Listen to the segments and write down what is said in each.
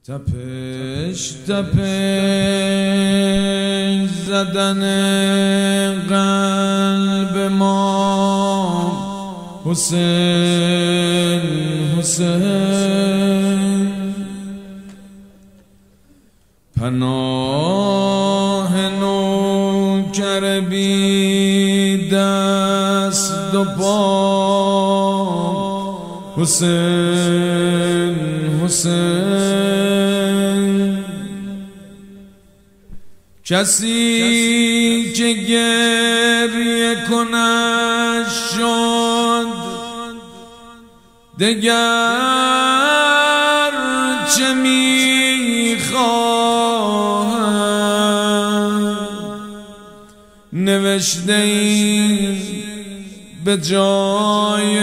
تپش تپش زدن قلب ما حسین حسین پناه نوکر بی دست و پا حسین حسین کسی که گریه کند شد دگر چه میخواهد نوشته این به جای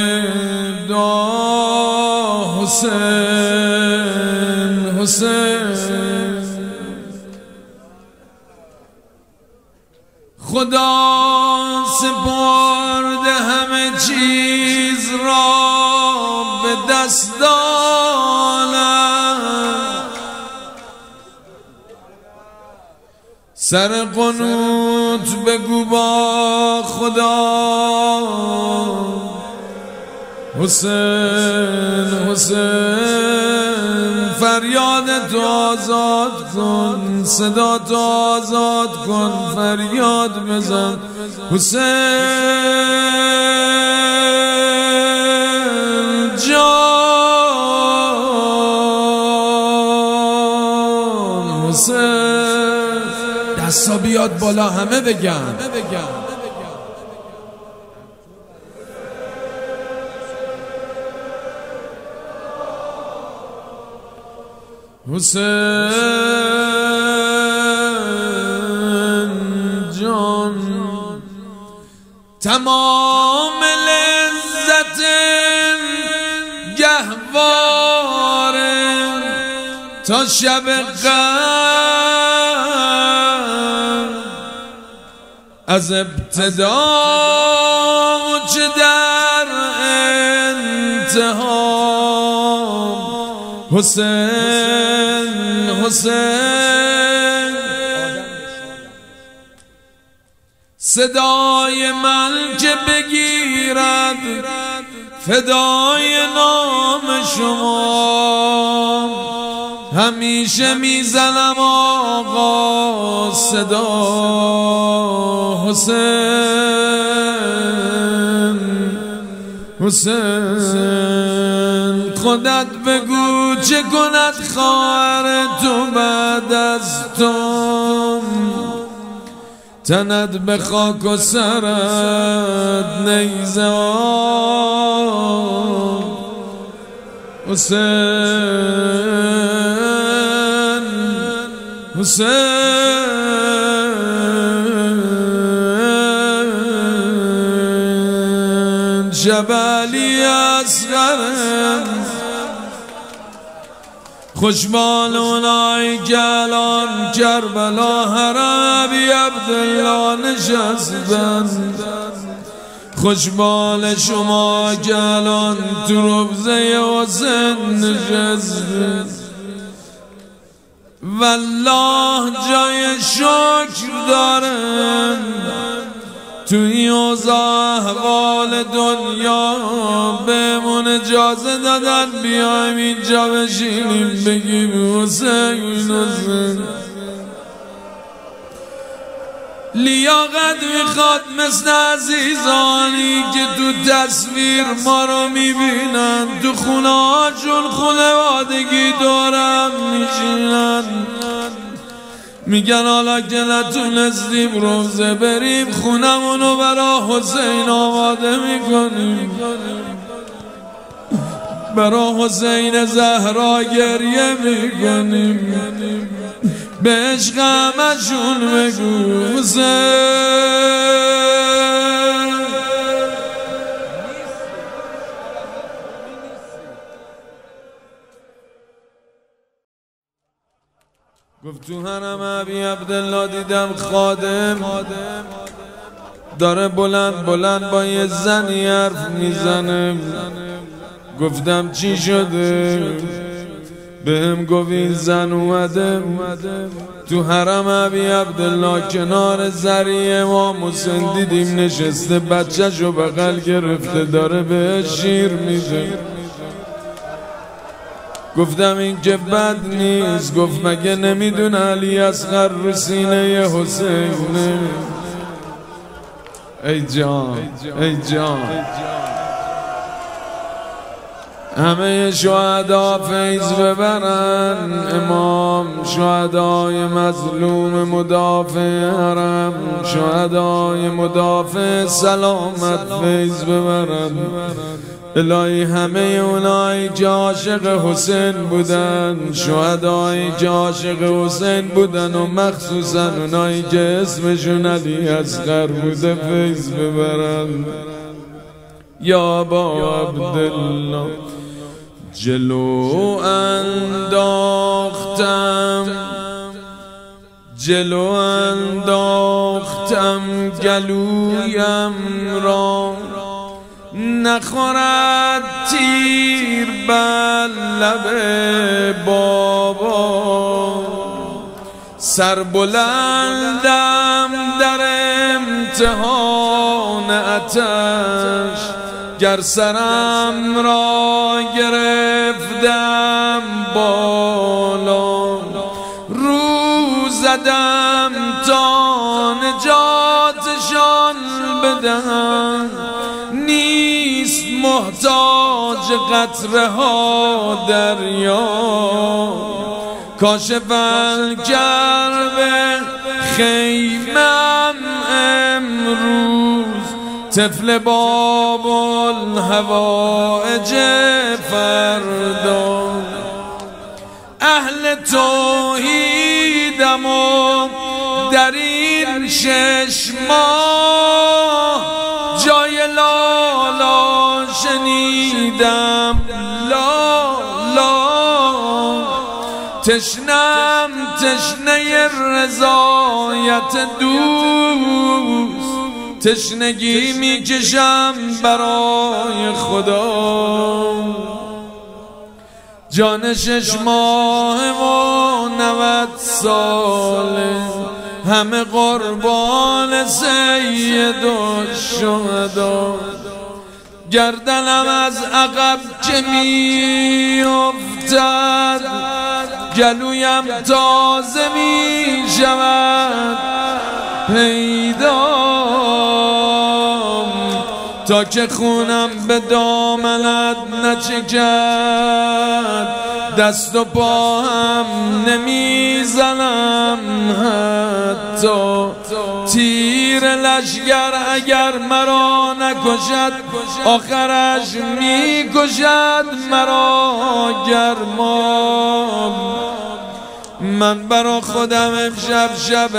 دعا حسین حسین خدا سپرده همه چیز را به دست دارد سر قنوت بگو با خدا حسین حسین فریاد تو آزاد کن صدا تو آزاد کن فریاد بزن حسین جان حسین دستا بیاد بالا همه بگن حسین جان تمام لذت گهوار تا شب قدر از ابتدا چه در انتها حسین حسین صدای من که بگیرد فدای نام شما همیشه میزنم آقا صدا حسین حسین خودت بگو چه کند خواهر تو بعد از تو تنت به خاک و سرت نیزه حسین حسین جبلی اصغرم خوشبال اونایی که الان کربلا حرم ابی عبدالله نشستن خوشبال شما که الان تو روضه حسین نشستن والله جای شکر دارن توی اوضاع احوال دنیا بهمون اجازه دادن بیایم اینجا بشینیم بگیم حسین حسین لیاقت میخواد مثل عزیزانی که تو تصویر ما رو میبینن تو خونه هاشون خانوادگی دورم میشینن میگن حالا که نتونستیم روزه بریم خونمونو برا حسین آماده میکنیم برا حسین زهرا گریه میکنیم به عشق همشون بگو حسین گفت تو حرم ابی عبدالله دیدم خادم داره بلند بلند با یه زنی حرف میزنه. گفتم چی شده؟ بهم گفت این زن اومده تو حرم ابی عبدالله کنار ذریع امام حسین دیدیم نشسته، بچه‌شو بغل گرفته داره بهش شیر میده. گفتم این که بد نیست. گفت مگه نمیدونه علی اصغر رو سینه حسینه؟ ای جان ای جان، همه شهدا فیض ببرن، امام شهدای مظلوم مدافع حرم، شهدای مدافع سلامت فیض ببرن. الهی همه اونایی که عاشق حسین بودن، شهدایی که عاشق حسین بودن و مخصوصا اونایی که اسمشون علی اصغر بوده فیض ببرن. یا با عبدالله جلو انداختم گلویم را، نخورد تیر بر لب بابا. سربلندم در امتحان آتش، گر سرم را گرفتم بالا. رو زدم تا نجاتشان بدهم، نیست محتاج قطره ها دریا. کاشف الکرب خیمم امروز، طفل باب الحوائج فردا. اهل توحیدم و در این 6 ماه جای لالا شنیدم لالا. تشنم تشنه رضایت دوست، تشنگی میکشم برای خدا. جان 6 ماه و 90 ساله، همه قربان سید الشهدا. گردنم از عقب که می افتد، گلویم تازه می شود پیدا. تا که خونم به دامنت نچکد، دست و پا هم نمیزنم حتی. تیر لشگر اگر مرا نکشد، آخرش میکشد مرا گرمام. من برا خودم امشب شب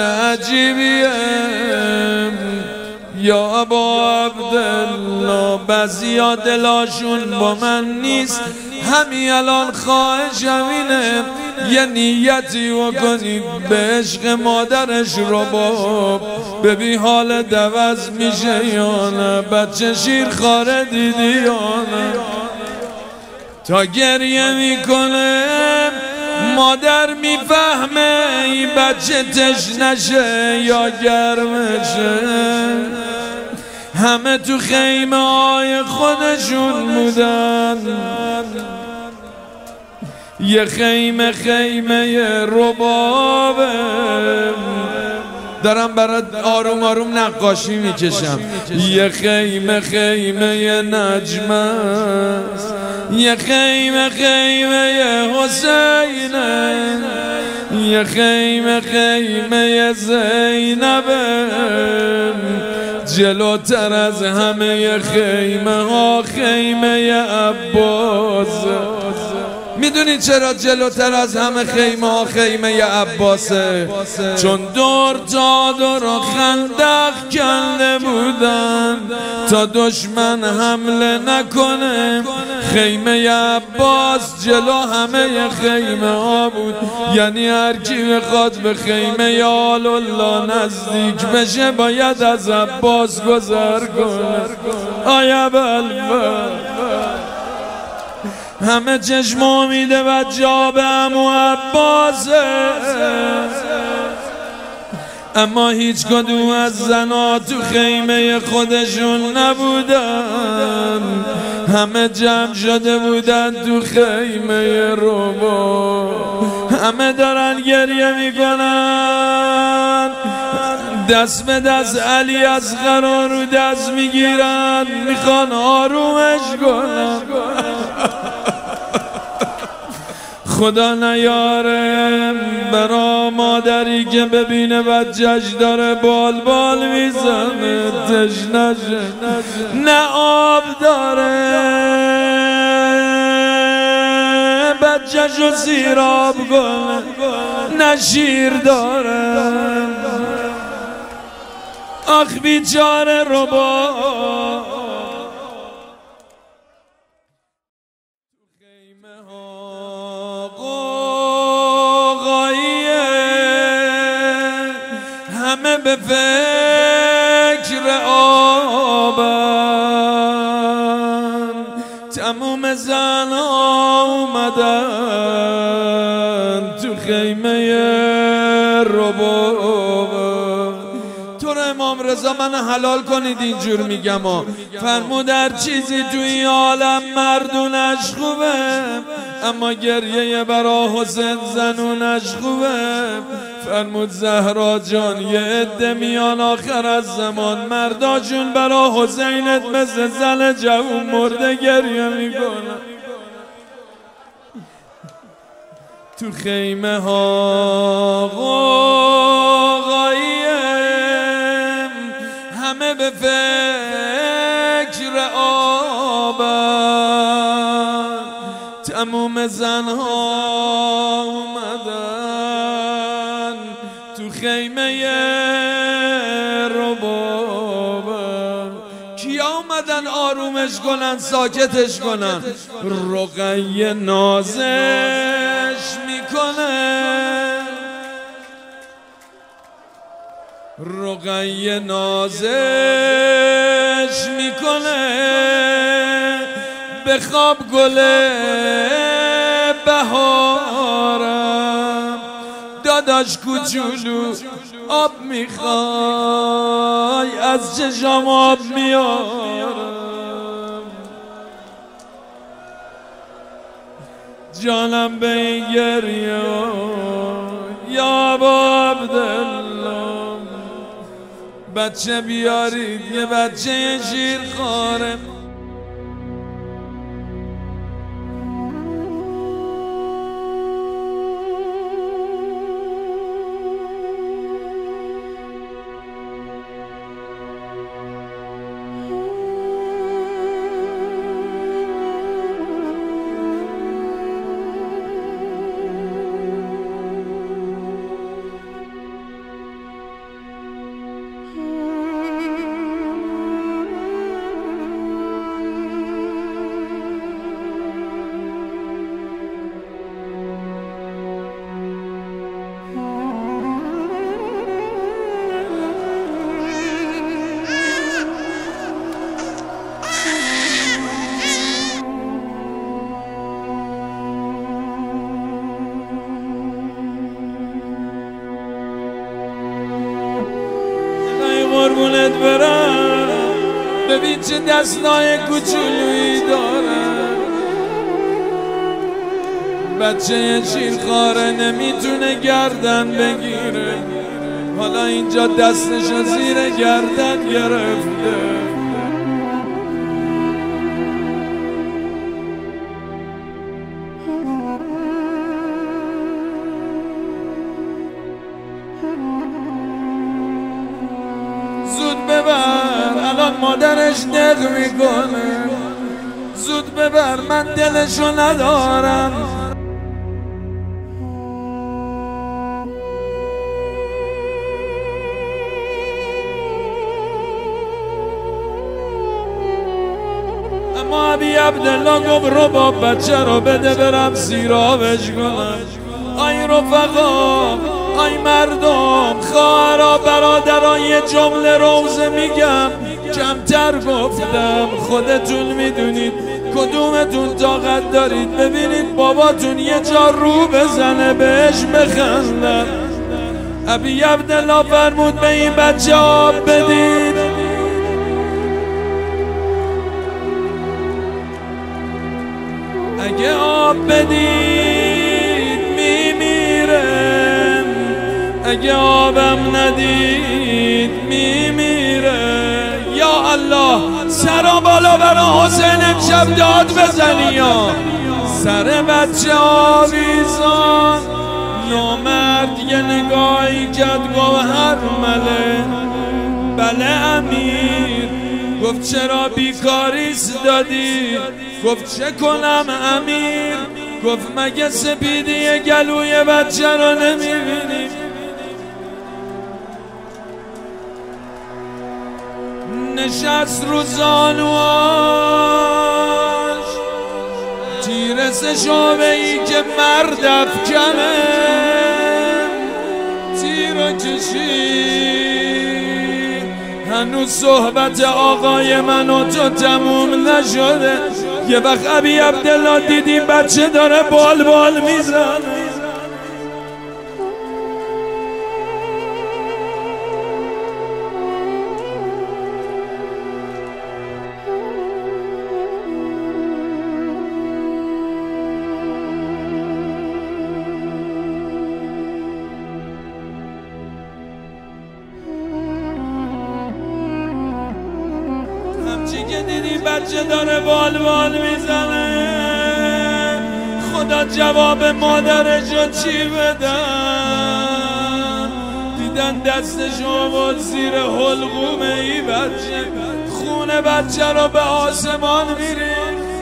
عجیبیم. یا ابا عبدالله بعضیا دلاشون با من نیست، همین الان خواهشم اینه یه نیتی بکنید به عشق مادرش رباب، ببین حال دوز میشه یا نه، بچه شیرخواره دیدی یا نه. تا گریه میکنه مادر میفهمه این بچه تشنشه یا گرمشه. همه تو خیمه های خودشون بودن، یه خیمه خیمه ربابه. دارم برات آروم آروم نقاشی میکشم. یه خیمه خیمه نجمه، یه خیمه خیمه حسینه، یه خیمه خیمه زینبه. جلوتر از همه خیمه ها خیمه عباس. میدونی چرا جلوتر از همه خیمه ها خیمه عباسه؟ چون دور تا دور خندق کنده بودن تا دشمن حمله نکنه. خیمه عباس جلو همه خیمه ها بود، یعنی هر کی بخواد به خیمه آل الله نزدیک بشه باید از عباس گذر کنه. آیا بلبل همه چشم امیده و جا به عمو عباسه، اما هیچ کدوم از زنا تو خیمه خودشون نبودن، همه جمع شده بودن تو خیمه ربا. همه دارن گریه میکنن، دست به دست علی اصغر رو دست میگیرن، میخوان آرومش کنن. خدا نیاره برا مادری که ببینه بچهش داره بال بال میزنه، تشنشه، نه آب داره بچهشو سیراب کنه، نه شیر داره. آخ بیچاره ربا همه به فکر آبن، تموم زنها اومدن تو خیمه رباب. تو رو امام رضا من حلال کنید اینجور میگم فرمود هر چیزی تو این عالم مردونش خوبه، اما گریه برا حسین زنونش خوبه. فرمود زهرا جان یه عده میان آخر از زمان، مرداشون برا حسینت مثل زن جوون مرده گریه میکنن. تو خیمه ها غوغاییم، همه به فکر آبن، تموم زنها اومدن تو خیمه رباب. کیا اومدن آرومش کنن ساکتش کنن؟ رقیه نازش میکنه، رقیه نازش میکنه، به خواب گل بهارم، داداش کوچولو آب میخوای از چشام آب میارم. جانم به این گریه یا ابا عبدالله، بچه بیارید یه بچه شیرخواره. قربونت برم ببین چه دستای کوچولویی داره، بچه شیرخواره نمیتونه گردن بگیره، حالا اینجا دستشو زیر گردن گرفته. زود ببر الان مادرش دق میکنه، زود ببر من دلشو ندارم. اما ابی عبدالله گفت رباب بچه رو بده برم سیرابش کنم. آی رفقا، آی مردم، خواهرها، برادرها، یه جمله روزه میگم، کمتر گفتم، خودتون میدونید کدومتون طاقت دارید ببینید باباتون یه جا رو بزنه بهش بخندن؟ ابی عبدالله فرمود به این بچه آب بدید. اگه آب بدید میمیره، اگه آبم ندید میمیره. یا الله سرا بالا برا حسین امشب داد بزنی یا سر بچه آویزان. نامرد یه نگاهی کرد گوهر مله. بله امیر. گفت چرا بیکاریست دادی؟ گفت چه کنم امیر؟ گفت مگه سپیدی گلوی بچه رو نمیبینی؟ نشست رو زانواش تیر سشابه ای که مرد افکنه. تیر رو کشید. هنوز صحبت آقای من و تو تموم نشده. یه وقت ابی عبدالله دیدیم بچه داره بال بال میزنه. همچی که دیدی بچه داره بال بال میزنه. خدا جواب مادرشو چی بدن؟ دیدن دستشو آورد زیر حلقومه ای بچه. خون بچه رو به آسمان میری.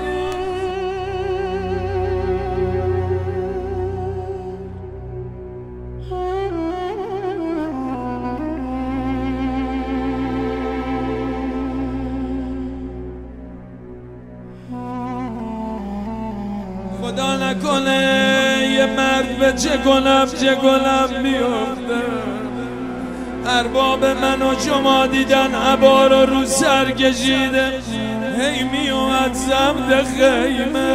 خدا نکنه یه مرد به چه کنم بیفته. ارباب من و شما دیدن عبا رو سر کشیده. هی میومد سمت خیمه،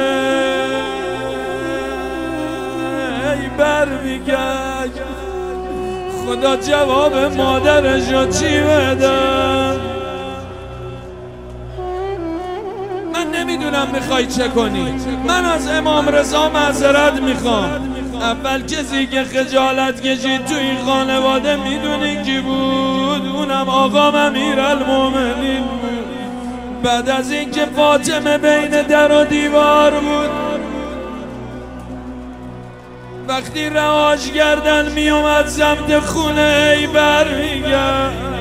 هی بر میگشت. خدا جواب مادرشو چی بدم؟ نمیدونم میخوای چه کنی. من از امام رضا معذرت میخوام. اول کسی که خجالت کشید تو این خانواده میدونی کی بود؟ اونم آقام امیرالمومنین بود. بعد از اینکه فاطمه بین در و دیوار بود، وقتی رهاش کردن میومد سمت خونه ای برمیگرد.